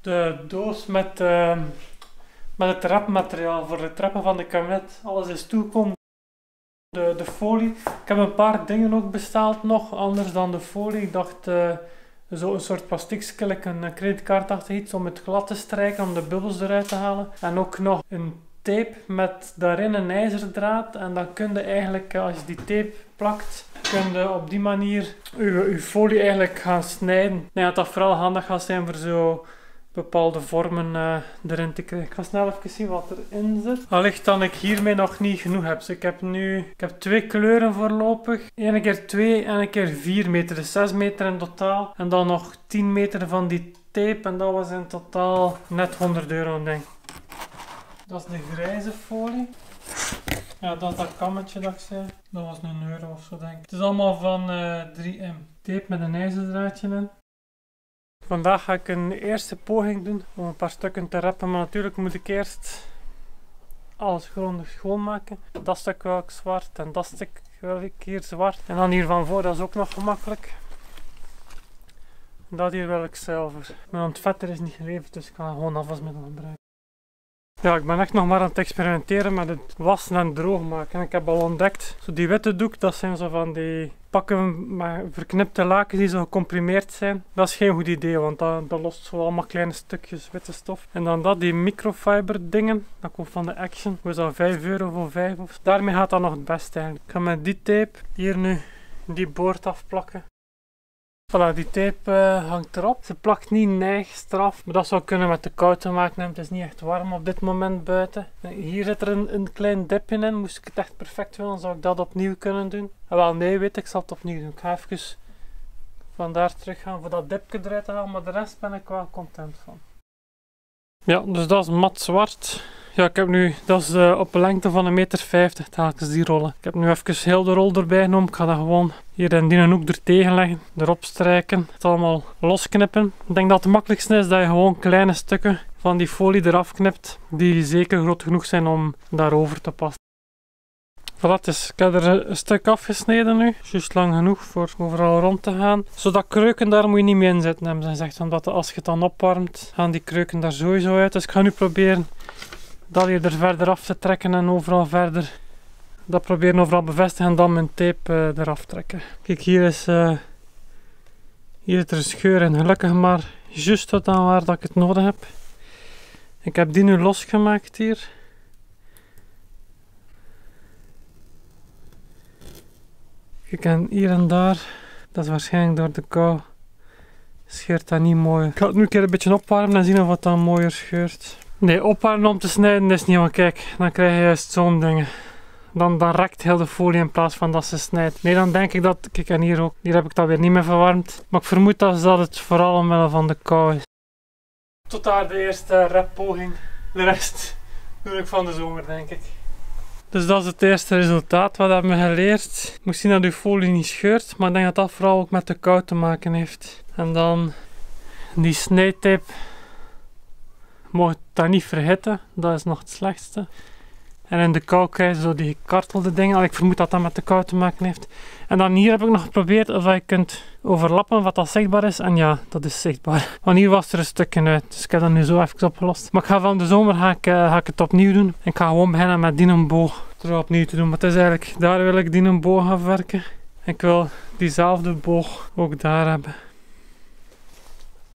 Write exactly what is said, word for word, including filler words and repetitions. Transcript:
de doos met, uh, met het trapmateriaal voor de trappen van de kabinet. Alles is toegekomen. De, de folie. Ik heb een paar dingen ook besteld nog, anders dan de folie. Ik dacht uh, zo'n soort plastiekje, een creditcardachtig iets om het glad te strijken, om de bubbels eruit te halen. En ook nog een tape met daarin een ijzerdraad. En dan kun je eigenlijk, als je die tape plakt, kun je op die manier je, je folie eigenlijk gaan snijden. Ik denk dat dat vooral handig gaat zijn voor zo bepaalde vormen uh, erin te krijgen. Ik ga snel even zien wat erin zit. Allicht dat ik hiermee nog niet genoeg heb. Dus ik heb nu ik heb twee kleuren voorlopig. Eén keer twee en een keer vier meter. Dus zes meter in totaal. En dan nog tien meter van die tape. En dat was in totaal net honderd euro denk ik. Dat is de grijze folie. Ja, dat is dat kammetje dat ik zei. Dat was een euro of zo denk ik. Het is allemaal van uh, drie M. Tape met een ijzerdraadje in. Vandaag ga ik een eerste poging doen om een paar stukken te rappen, maar natuurlijk moet ik eerst alles grondig schoonmaken. Dat stuk wil ik zwart en dat stuk wil ik hier zwart. En dan hier van voor, dat is ook nog gemakkelijk. En dat hier wil ik zilver. Mijn ontvetter is niet geleverd, dus ik ga gewoon afwasmiddel gebruiken. Ja, ik ben echt nog maar aan het experimenteren met het wassen en droogmaken. Ik heb al ontdekt, zo die witte doek, dat zijn zo van die pakken met verknipte lakens die zo gecomprimeerd zijn. Dat is geen goed idee, want dat, dat lost zo allemaal kleine stukjes witte stof. En dan dat, die microfiber dingen, dat komt van de Action. Hoe is dat, vijf euro voor vijf of zo. Daarmee gaat dat nog het beste eigenlijk. Ik ga met die tape hier nu die boord afplakken. Voilà, die tape uh, hangt erop. Ze plakt niet neigst eraf, maar dat zou kunnen met de kou te maken hebben. Het is niet echt warm op dit moment buiten. Hier zit er een, een klein dipje in. Moest ik het echt perfect willen, zou ik dat opnieuw kunnen doen. En wel, nee, weet ik, ik zal het opnieuw doen. Ik ga even vandaar terug gaan voor dat dipje eruit te halen, maar de rest ben ik wel content van. Ja, dus dat is mat zwart. Ja, ik heb nu, dat is uh, op een lengte van een meter vijftig telkens die rollen. Ik heb nu even heel de rol erbij genomen. Ik ga dat gewoon hier in die hoek er tegen leggen, erop strijken, het allemaal losknippen. Ik denk dat het makkelijkste is dat je gewoon kleine stukken van die folie eraf knipt, die zeker groot genoeg zijn om daarover te passen. Voilà, dus ik heb er een stuk afgesneden nu, juist lang genoeg voor overal rond te gaan. Zodat kreuken, daar moet je niet mee in zitten, hebben ze gezegd, omdat als je het dan opwarmt, gaan die kreuken daar sowieso uit. Dus ik ga nu proberen dat je er verder af te trekken en overal verder dat proberen overal bevestigen en dan mijn tape uh, eraf trekken. Kijk, hier is uh, hier zit er een scheur in, gelukkig maar juist tot aan waar dat ik het nodig heb. Ik heb die nu losgemaakt hier. Kijk, en hier en daar, dat is waarschijnlijk door de kou, scheurt dat niet mooi. Ik ga het nu een keer een beetje opwarmen en zien of het dan mooier scheurt. Nee, opwarmen om te snijden is niet, want kijk, dan krijg je juist zo'n dingen. Dan, dan rekt heel de folie in plaats van dat ze snijdt. Nee, dan denk ik dat, kijk, en hier ook, hier heb ik dat weer niet meer verwarmd. Maar ik vermoed dat, dat het vooral omwille van de kou is. Tot daar de eerste reppoging. De rest doe ik van de zomer, denk ik. Dus dat is het eerste resultaat. Wat hebben we geleerd? Ik moet zien dat uw folie niet scheurt, maar ik denk dat dat vooral ook met de kou te maken heeft. En dan die snijtape. Mocht dat niet verhitten, dat is nog het slechtste. En in de kou krijg je zo die gekartelde dingen. Ik vermoed dat dat met de kou te maken heeft. En dan hier heb ik nog geprobeerd of je kunt overlappen wat dat zichtbaar is. En ja, dat is zichtbaar. Want hier was er een stukje uit. Dus ik heb dat nu zo even opgelost. Maar ik ga van de zomer ga ik, uh, ga ik het opnieuw doen. Ik ga gewoon beginnen met die een boog er opnieuw te doen. Maar het is eigenlijk, daar wil ik die een boog gaan werken. Ik wil diezelfde boog ook daar hebben.